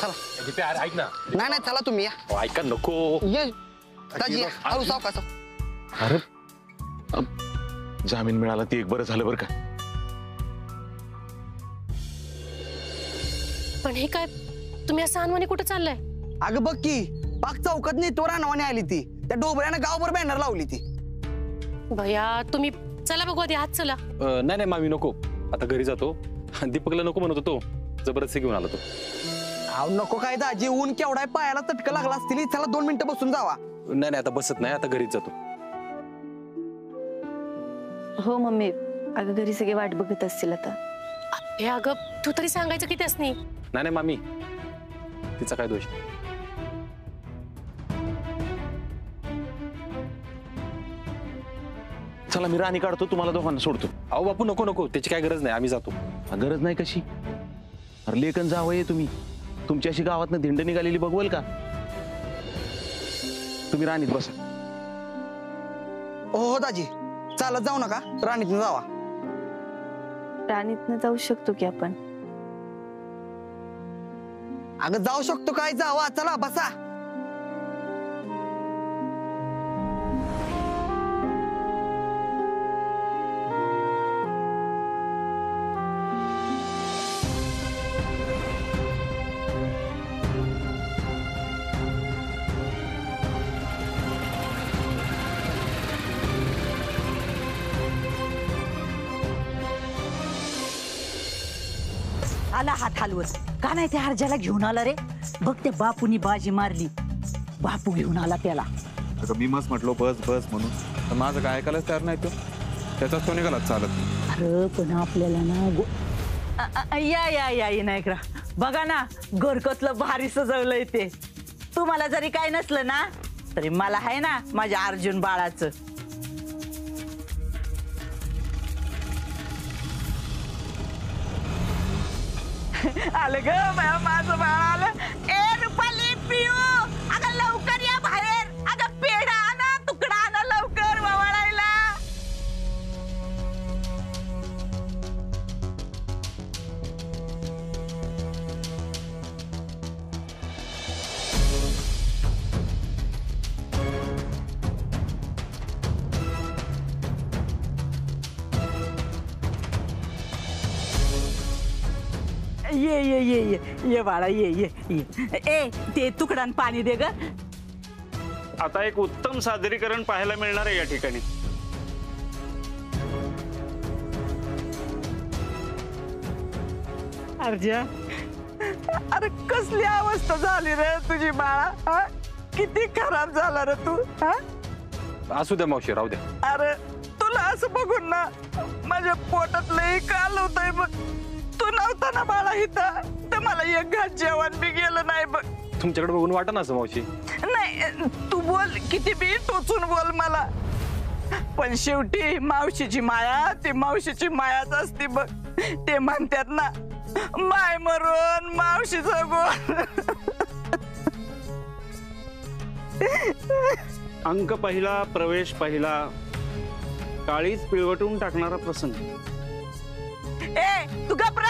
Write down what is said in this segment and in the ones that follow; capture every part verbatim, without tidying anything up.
चला दीपे अरे ऐक ना. नाही नाही चला तुम्ही या. अहो, ऐका नको. ये दाजी हळू सावकाश. अरे जामीन मिळाला ते एक बरं झालं बरं का. पण हे काय तुम्ही असं अनवाणी कुठे चाललाय? अगं बघ की पाक चौकात नेतोर अनवाणी आली ती. त्या डोबऱ्यानं गावभर बॅनर लावली ती. भैया तुम्ही चला बघू आधी आत चला. नाही नाही मामी नको, आता घरी जातो. दीपकला नको म्हणत होतो, जबरदस्ती घेऊन आला तो. अहो नको काय दाजी, ऊन केवढाय पायाला चटका लागला असतील. चला दोन मिनिटं बसून जावा. नाही नाही आता बसत नाही, आता घरीच जातो. हो मम्मी, अगं घरी सगळे वाट बघत असतील आता. हे अगं तू तरी सांगायचं की त्यासनी. नाही नाही मामी, तिचा काय दोष नाही. चला मी राणी काढतो, तुम्हाला दोघांना सोडतो. अहो बापू नको नको, त्याची काय गरज नाही, आम्ही जातो. गरज नाही कशी? अरे लेखन जावं आहे तुम्ही. तुमची अशी गावातनं धिंड निघालेली बघवाल का? तुम्ही राणीत बसा. हो हो दाजी, चालत जाऊ नका, राणीतनं जावा. राणीतनं जाऊ शकतो की आपण. अगं जाऊ शकतो काय, जावा. चला बसा. आला हात हलवत. का नाही त्या हरजाला घेऊन आला रे? बघ त्या बापूनी बाजी मारली. बापू घेऊन आला त्याला. अगं मी मस्त म्हटलो बस बस म्हणून, तर माझं काय ऐकायलाच तयार नाही तो. त्याचाच तो निघाला चालत. अरे पण आपल्याला ना गो अ- अ- या या या नाही करा. बघा ना घरकतलं भारी सजवलंय ते. तुम्हाला जरी काय नसलं ना तरी मला आहे ना माझ्या अर्जुन बाळाचं. आलं ग बाया माझं बाळ आलं. ए रुपाली पिऊ, अगं लवकर या बाहेर. अगं पेढा आणा, तुकडा आणा लवकर ववाळायला. ये ये ये ये ये बाळा ये ये ये. ए ते तुकडान पाणी दे ग. आता एक उत्तम सादरीकरण पाहायला मिळणार आहे या ठिकाणी. अर्जा, अरे कसली अवस्था झाली रे तुझी बाळा. हा? किती खराब झाला रे तू. हा? असू द्या मावशी, राहू द्या. अरे तुला असं बघून ना माझ्या पोटात लई काल होतंय बघ. तू नव्हता ना बाळा इथं तर मला एक घाट जेवण बी गेलं नाही बघ. तुमच्याकडे बघून वाटत ना असं मावशी. नाही तू बोल, किती बी टोचून बोल मला, पण शेवटी मावशीची माया ती मावशीची मायाच असते बघ. ते म्हणतात ना माय मरून मावशी जगून. अंक पहिला, प्रवेश पहिला, काळीच पिळवटून टाकणारा प्रसंग. ए तू घबरा.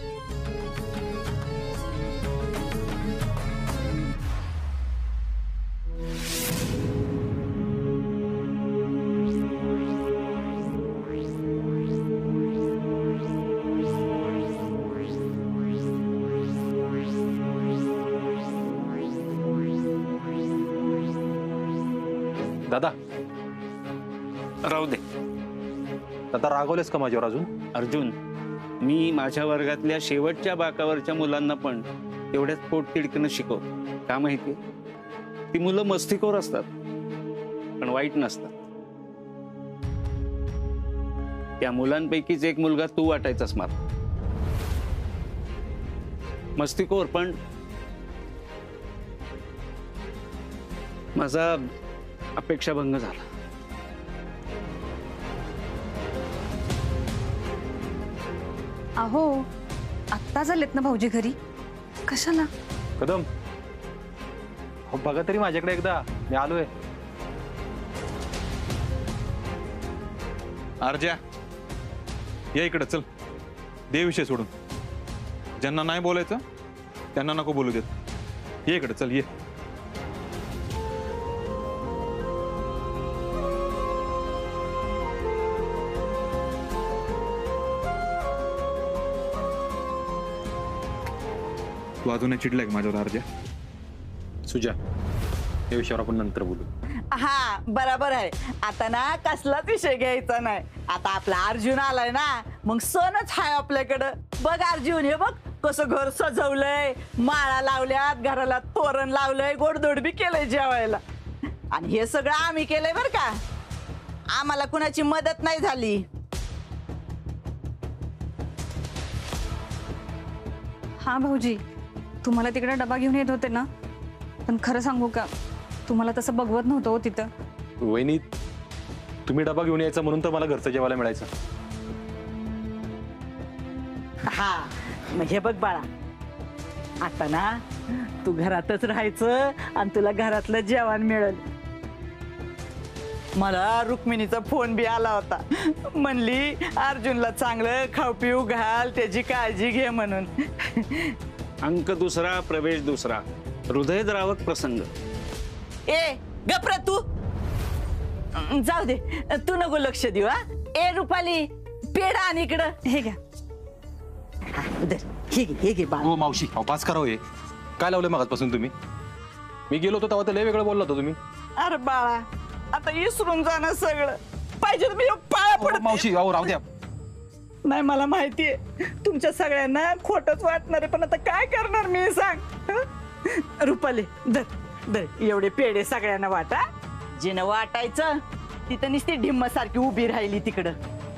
दादा राहू दे. दादा रागवलेस का माझ्यावर अजून? अर्जुन, मी माझ्या वर्गातल्या शेवटच्या बाकावरच्या मुलांना पण तेवढ्याच पोट तिडकीनं शिकवतो. का माहिती? ती मुलं मस्तीखोर असतात पण वाईट नसतात. त्या मुलांपैकीच एक मुलगा तू वाटायचास मला. मस्तीखोर पण माझा अपेक्षाभंग झाला. अहो आत्ता झालेत ना भाऊजी घरी, कशाला? कदम हो बघा तरी माझ्याकडे एकदा, मी आलोय. अर्जा या इकडे चल. दे विषय सोडून. ज्यांना नाही बोलायचं त्यांना नको बोलू देत. ये इकडे चल ये. तू अजूनही चिडलाय का माझ्यावर अर्जा? सुजा, या विषयावर आपण नंतर बोलू. हा बरोबर आहे. आता ना कसलाच विषय घ्यायचा नाही. आता आपला अर्जुन आलाय ना, मग सणच हाय आपल्याकडं. बघ अर्जुन, हे बघ कसं घर सजवलंय, माळा लावल्यात, घराला तोरण लावलंय, गोडधोड बी केलंय जेवायला. आणि हे सगळं आम्ही केलंय बर का, आम्हाला कुणाची मदत नाही झाली. हा भाऊजी, तुम्हाला तिकडे डबा घेऊन येत होते ना, पण खरं सांगू का, तुम्हाला तसं बघवत नव्हतं हो तिथं. वहिनी, तुम्ही डबा घेऊन यायचा म्हणून तर मला घरचं जेवायला मिळायचं. हा मग हे बघ बाळा, आता ना तू घरातच राहायचं आणि तुला घरातलं जेवण मिळेल. मला रुक्मिणीचा फोन बी आला होता, म्हणली अर्जुनला चांगलं खाऊ पिऊ घाल, त्याची काळजी घे म्हणून. अंक दुसरा, प्रवेश दुसरा, हृदयद्रावक प्रसंग. ए गप्र तू, जाऊ दे, तू नको लक्ष देऊ. हा ए रुपाली, पेढा आणि इकडं हे घ्या. हा, धर. हे घे, हे घे बाळा. हो मावशी, अहो पास करावं. हे काय लावलंय मागासपासून तुम्ही? मी गेलो होतो तेव्हा तर लय वेगळं बोलला होता तुम्ही. अरे बाळा, आता इसरून जाणं सगळं. पाहिजे तर मी पाया अहो, पडत मावशी, अहो राहू द्या. नाही. मला माहितीये तुमच्या सगळ्यांना खोटच वाटणार आहे, पण आता काय करणार मी सांग. हं? रुपाली, धर धर, एवढे पेढे सगळ्यांना वाटा. जिनं वाटायचं तिथं नुसती ढिम्म सारखी उभी राहिली तिकडं.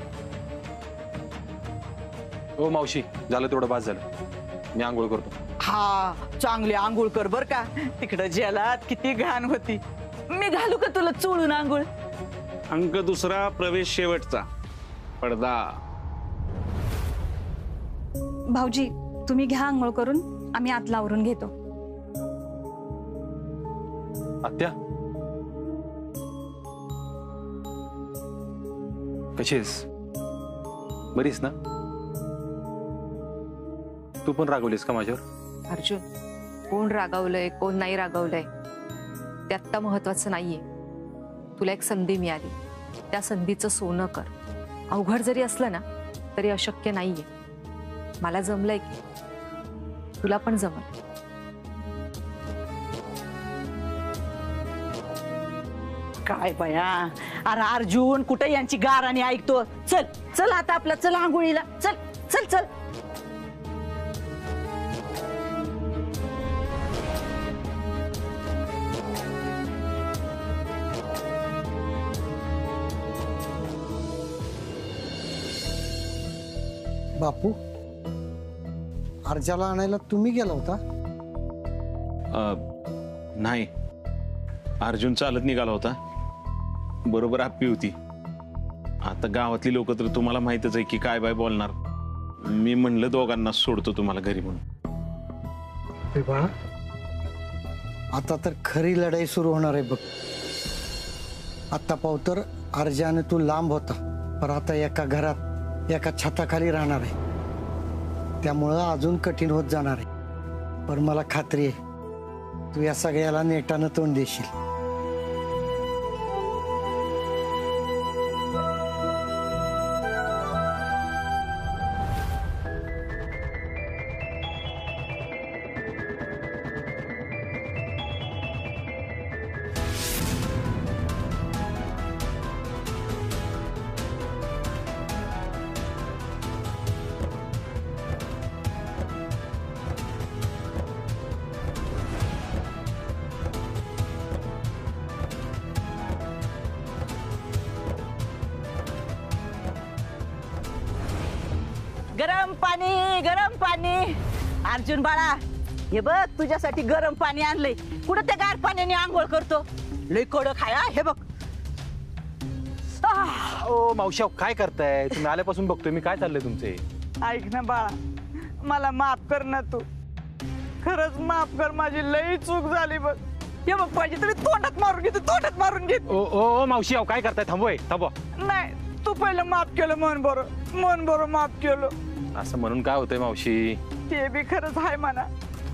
हो मावशी, झालं तेवढं बास झालं. मी आंघोळ करतो. हा चांगली आंघोळ कर बर का, तिकडं जेलात किती घाण होती. मी घालू का तुला चोळून आंघोळ? अंक दुसरा, प्रवेश शेवटचा, पडदा. भाऊजी, तुम्ही घ्या आंघोळ करून, आम्ही आतला आवरून घेतो. आत्या, कशी आहेस? बरीस ना? तू पण रागवलीस का माझ्यावर? अर्जुन, कोण रागावलंय कोण नाही रागावलंय ते आत्ता महत्वाचं नाहीये. तुला एक संधी मिळाली, त्या संधीचं सोनं कर. अवघड जरी असलं ना तरी अशक्य नाहीये. मला जमलंय की तुला पण जमल. काय बया, अरे अर्जुन कुठे यांची गाराणी ऐकतो. चल चल आता आपला, चल आंघोळीला, चल चल चल. बापू, अर्जाला आणायला तुम्ही गेला होता? नाही, अर्जुन चालत निघाला होता, बरोबर आप्पी होती. आता गावातली लोक तर तुम्हाला माहितच आहे की काय बाय बोलणार. मी म्हणलं दोघांना सोडतो तुम्हाला घरी म्हणून. बाळा, आता तर खरी लढाई सुरू होणार आहे बघ. आता पाहू तर अर्जाने तू लांब होता, पण आता एका घरात एका छताखाली राहणार आहे. त्यामुळं अजून कठीण होत जाणार आहे. पण मला खात्री आहे तू या सगळ्याला नेटानं तोंड देशील. गरम पाणी, गरम पाणी. अर्जुन बाळा, हे बघ तुझ्यासाठी गरम पाणी आणलंय. कुठं त्या गार पाण्याने आंघोळ करतो? लय कडक आहे हा, हे बघ. ओ मावशी, काय करताय तुम्ही? आल्यापासून बघतोय मी, काय चाललंय तुमचे? ऐक ना बाळा, मला माफ कर ना तू. खरंच माफ कर, माझी लई चूक झाली बघ. हे बघ, पाहिजे तरी तोंडात मारून घेतो, तोंडात मारून घेत. ओ ओ मावशी, अहो काय करताय? थांबोय थांबवा. नाही, तू पहिलं माफ केलं, मन बरं मन बरं माफ केलं. असं म्हणून काय होतंय मावशी? ते बी खरंच आहे म्हणा,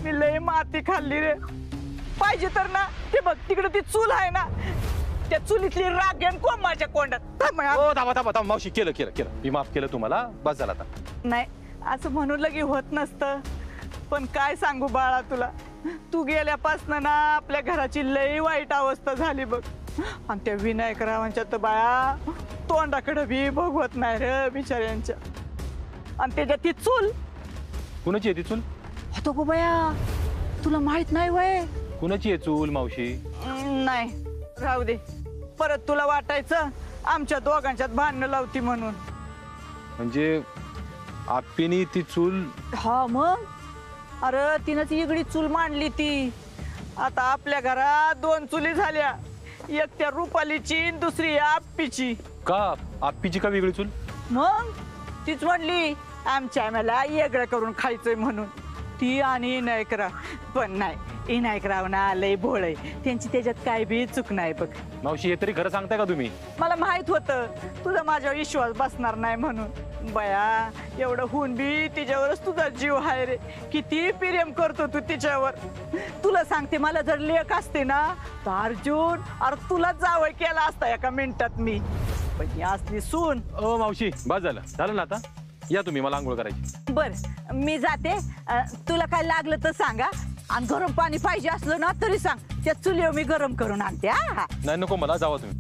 मी लय माती खाल्ली रे. पाहिजे तर ना ते बघ तिकडे ती चूल आहे ना, त्या चुलीतली राग घेऊन कोण माझ्या कोंडात. थांब या. हो थांबा थांबा थांबा मावशी, केलं केलं केलं मी माफ केलं तुम्हाला, बस झालं आता. नाही असं म्हणून लगे होत नसतं, पण काय सांगू बाळा तुला, तू गेल्यापासनं ना आपल्या घराची लई वाईट अवस्था झाली बघ. आणि त्या विनायकरावांच्या तर बाया तोंडाकडे बी बघवत नाही रे बिचाऱ्यांच्या. आणि त्याच्यात ती चूल. कुणाची आहे ती चूल? होतो गो बया, तुला माहित नाही वय? कुणाची आहे चूल मावशी? नाही राहू दे, परत तुला वाटायचं आमच्या दोघांच्यात भांडणं लावती म्हणून. म्हणजे आप्पीनी ती चूल? हा मग, अरे तिनं ती इगडी चूल मांडली ती. आता आपल्या घरात दोन चुली झाल्या, एक त्या रुपालीची दुसरी आप्पीची. का आप्पीची का वेगळी चूल? मग तीच म्हणली आमच्या आम्हाला वेगळं करून खायचंय म्हणून, ती आणि इनायकरा. पण नाही, इनायकराव ना लय भोळ आहे, त्यांची त्याच्यात काय बी चूक नाही बघ. मावशी हे तरी खरं सांगताय का तुम्ही? मला माहित होतं तुझा माझ्यावर विश्वास बसणार नाही म्हणून. बया एवढं होऊन बी तिच्यावरच तुझा जीव आहे रे, किती प्रेम करतो तू तिच्यावर. तुला सांगते, मला जर लेक असते ना तर अर्जुन अरे तुला जावं केला असता एका मिनिटात मी. पण ही असली सून. ओ मावशी बस झालं झालं ना आता, या तुम्ही, मला आंघोळ करायची. बर मी जाते, तुला काय लागलं तर सांगा, आणि गरम पाणी पाहिजे असलं ना तरी सांग, त्या चुलीवर मी गरम करून आणते. हा नाही नको मला, जावा तुम्ही.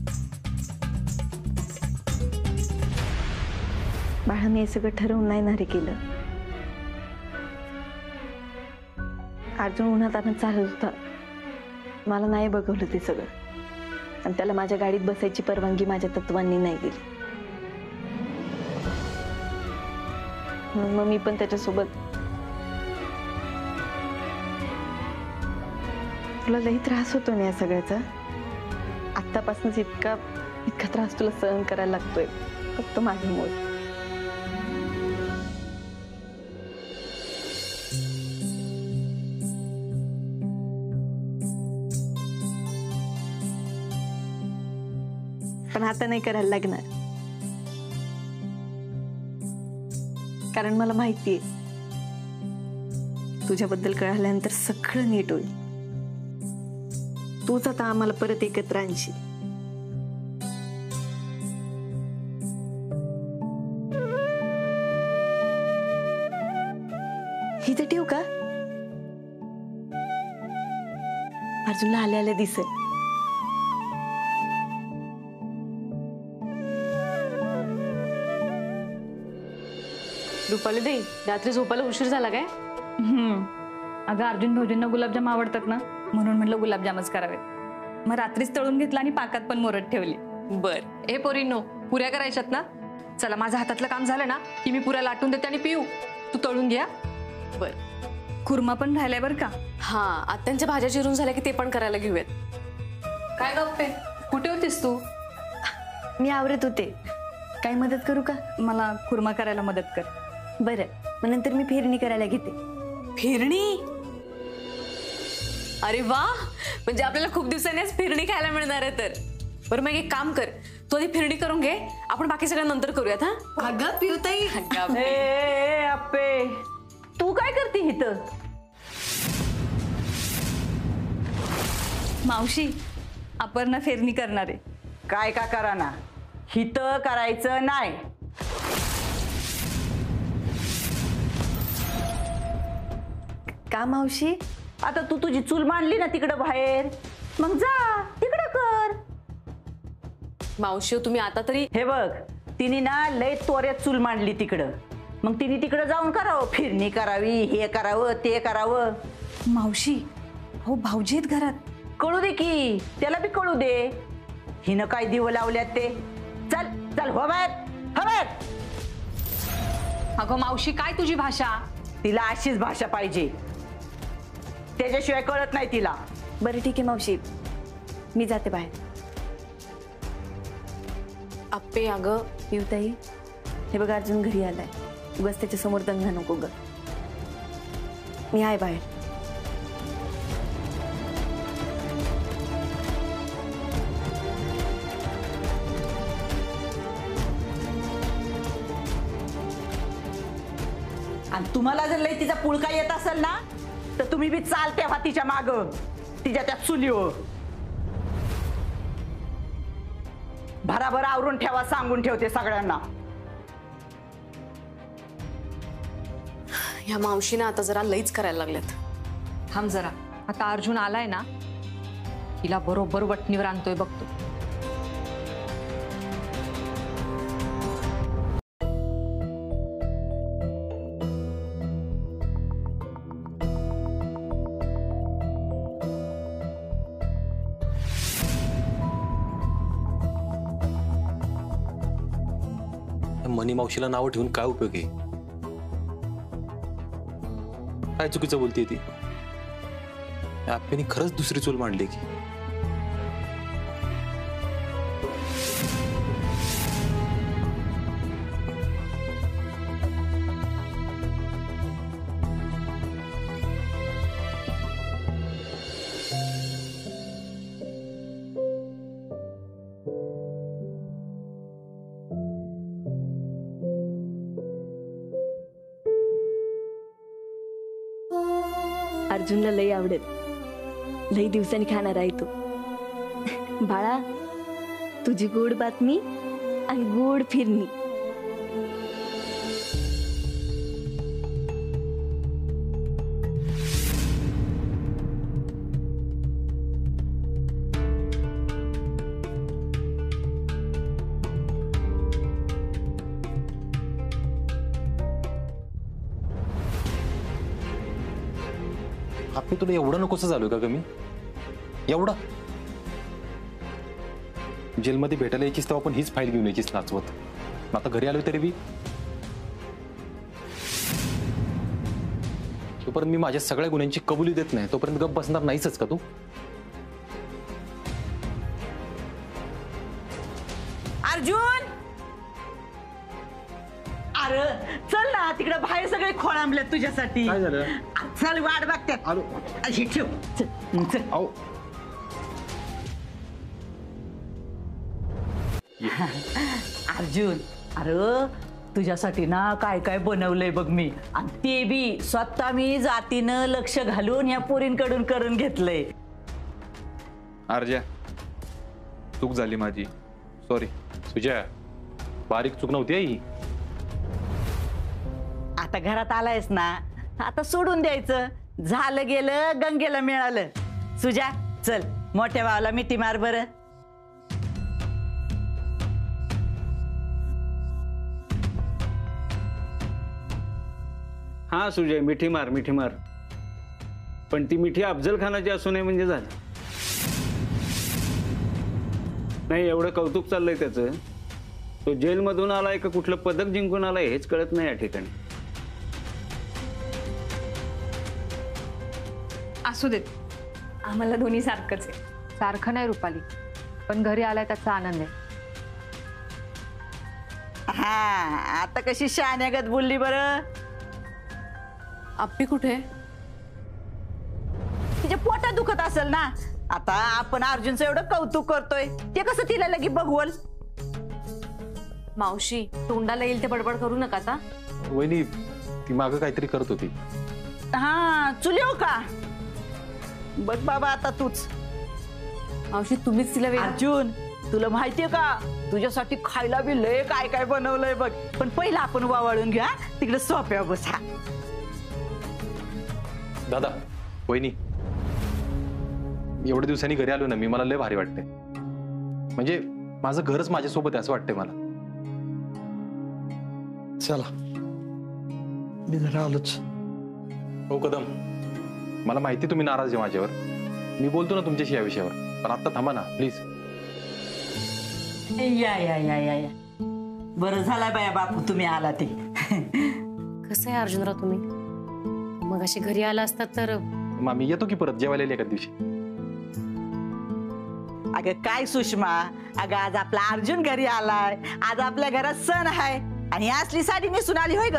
बाळा मी हे सगळं ठरवून नाही ना रे केलं. अर्जुन उन्हात आणत चालत होता, मला नाही बघवलं ते सगळं, आणि त्याला माझ्या गाडीत बसायची परवानगी माझ्या तत्वांनी नाही दिली. मग मी पण त्याच्यासोबत. तुला लई त्रास होतो ना या सगळ्याचा, आत्तापासूनच इतका इतका त्रास तुला सहन करायला लागतोय फक्त माझ्यामुळे. पण आता नाही करायला लागणार, कारण मला माहितीये तुझ्याबद्दल कळाल्यानंतर सगळं नीट होईल. तूच आता आम्हाला परत एकत्र आणशील. ही तर ठेवू का? अर्जुनला आल्या आल्या दिसेल. रुपाली देई, रात्री झोपायला उशीर झाला काय? हम्म अगं अर्जुन भाऊजींना गुलाबजाम आवडतात ना, म्हणून म्हटलं गुलाबजामच करावेत. मग रात्रीच तळून घेतला आणि पाकात पण मोरत ठेवली. बर ए पोरींनो, पुऱ्या करायच्यात ना? चला माझ्या हातातलं काम झालं ना की मी पुऱ्या लाटून देते आणि पिऊ तू तळून घ्या. बर कुर्मा पण राहिलाय बरं का. हा आत्यांच्या भाज्या चिरून झाल्या की ते पण करायला घेऊयात. काय गप्पे, कुठे होतीस तू? मी आवरत होते, काही मदत करू का? मला कुर्मा करायला मदत कर. बरं, मग नंतर मी फेरणी करायला घेते. फिरणी? अरे वा, म्हणजे आपल्याला खूप दिवसांनीच फिरणी खायला मिळणार आहे. तर बरं मग एक काम कर, तू आधी फिरणी करून घे, आपण बाकी सगळं नंतर करूयात. हा अगं पिऊताई, ए अप्पे, तू काय करते इथं? मावशी, अपर्णा फेरणी करणार आहे. काय का करा ना, हिथं करायचं नाही. का मावशी? आता तू तुझी चूल मांडली ना तिकडं बाहेर, मग जा तिकडं कर. मावशी तुम्ही आता तरी. हे बघ, तिने ना लय तोऱ्यात चूल मांडली तिकडं, मग तिने तिकडं जाऊन करावं, फिरणी करावी, हे करावं ते करावं. मावशी हो, भाऊजी आहेत घरात. कळू दे की, त्याला बी कळू दे. हिनं काय दिवं लावल्यात ते. चल चल हो बाहेर, हो बाहेर. अगं मावशी काय तुझी भाषा? तिला अशीच भाषा पाहिजे, त्याच्याशिवाय कळत नाही तिला. बरं ठीक आहे मावशी, मी जाते बाहेर. अप्पे अगं. पिऊताई, हे बघ अर्जुन घरी आलाय, उगाच त्याच्या समोर दंगा नको ग. मी आहे बाहेर. आणि तुम्हाला जर लय तिचा पुळका येत असेल ना तर तुम्ही बी चाल तेव्हा तिच्या माग तिच्या त्या चुलीवर भराभर आवरून ठेवा, सांगून ठेवते सगळ्यांना. ह्या मावशीने आता जरा लईच करायला लागल्यात. थांब जरा, आता अर्जुन आलाय ना, तिला बरोबर वटणीवर आणतोय बघतो. मनी मावशीला नावं ठेवून काय उपयोग आहे? काय चुकीचं बोलते ती? आप्यानी खरंच दुसरी चूल मांडली की? अर्जुनला लई आवडेल, लई दिवसांनी खाणार आहे तो. बाळा, तुझी गोड बातमी आणि गोड फिरणी. आपली तुला एवढं नकोसं झालोय का कमी? एवढं जेलमध्ये भेटायला यायचीस तेव्हा पण हीच फाईल घेऊन यायचीस नाचवत. आता घरी आलोय तरी बी तोपर्यंत मी माझ्या सगळ्या गुन्ह्यांची कबुली देत नाही तोपर्यंत गप्प बसणार नाहीच का तू? अर्जुन, अरे चल ना, तिकडे बाहेर सगळे खोळांबलेत तुझ्यासाठी. काय झालं? चल, वाट बघतात. अशी ठेव. चल चल. आओ अर्जुन, अरे तुझ्यासाठी ना काय काय बनवलंय बघ मी, आणि ते बी स्वतः मी जातीनं लक्ष घालून या पोरींकडून करून घेतलंय. अर्जा, चूक झाली माझी, सॉरी. सुजय, बारीक चूक नव्हती आई. आता घरात आलायस ना, आता सोडून द्यायचं. झालं गेलं, गंगेला मिळालं. सुजा, चल मोठ्या भावाला मिठी मार बरं. हा सुजय, मिठी मार मिठी मार. पण ती मिठी अफजल खानाची असू नये म्हणजे झालं. नाही, एवढं कौतुक चाललंय त्याचं. तो जेलमधून आलाय का कुठलं पदक जिंकून आलाय हेच कळत नाही या ठिकाणी. असू देत, आम्हाला दोन्ही सारखंच आहे. सारखं नाही रुपाली, पण घरी आलाय त्याचा आनंद आहे. हा, आता कशी शहाण्यागत बोलली बरं. आप्पी कुठे? तिच्या पोटात दुखत असेल ना. आता आपण अर्जुनचं एवढं कौतुक करतोय, ते कसं तिला लगी बघवल. मावशी, तोंडाला येईल ते बडबड करू नका आता. वहिनी, ती मागं काहीतरी करत होती. हा, चुलीव का? बघ बाबा आता तूच. मावशी, तुम्हीच तिला वेळ. अर्जुन, तुला माहितीये का, तुझ्यासाठी खायला बी लय काय काय बनवलंय बघ. पण पहिला आपण वावळून घ्या, तिकडे सोप्या बसा. दादा, वहिनी, एवढ्या दिवसांनी घरी आलो ना मी, मला लय भारी वाटते. म्हणजे माझं घरच माझ्यासोबत आहे असं वाटतंय मला. चला, मी जरा आलोच. हो कदम, मला माहिती तुम्ही नाराज आहे माझ्यावर. मी बोलतो ना तुमच्याशी या विषयावर, पण आता थांबा ना प्लीज. या या या या या बरं झालं बाया बापू तुम्ही आला ते. कसं आहे अर्जुनराव तुम्ही? मग अशी घरी आला असतात तर. मामी, येतो की परत जेवायला एका दिवशी. अगं काय सुषमा, अगं आज आपला अर्जुन घरी आलाय, आज आपल्या घरात सण आहे आणि असली साडी नेसून आली होय ग.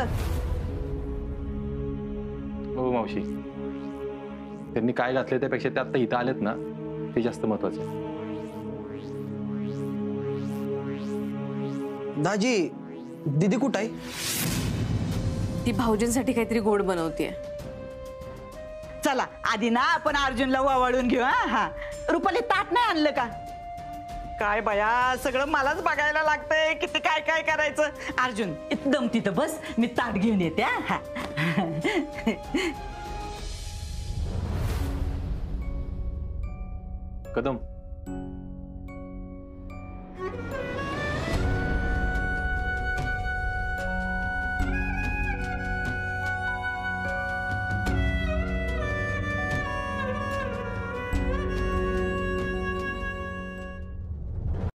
हो मावशी, त्यांनी काय घातले त्यापेक्षा ते आता इथं आलेत ना, ते जास्त महत्वाचं आहे. दाजी, दीदी कुठं आहे? ती भाऊजींसाठी काहीतरी गोड बनवतीये. चल चला आधी ना आपण अर्जुनला वावळून घेऊ. हा हा रुपाली ताट नाही आणलं का? काय बया सगळं मलाच बघायला लागतंय. किती काय काय करायचं. अर्जुन एकदम तिथं बस, मी ताट घेऊन येते. हा कदम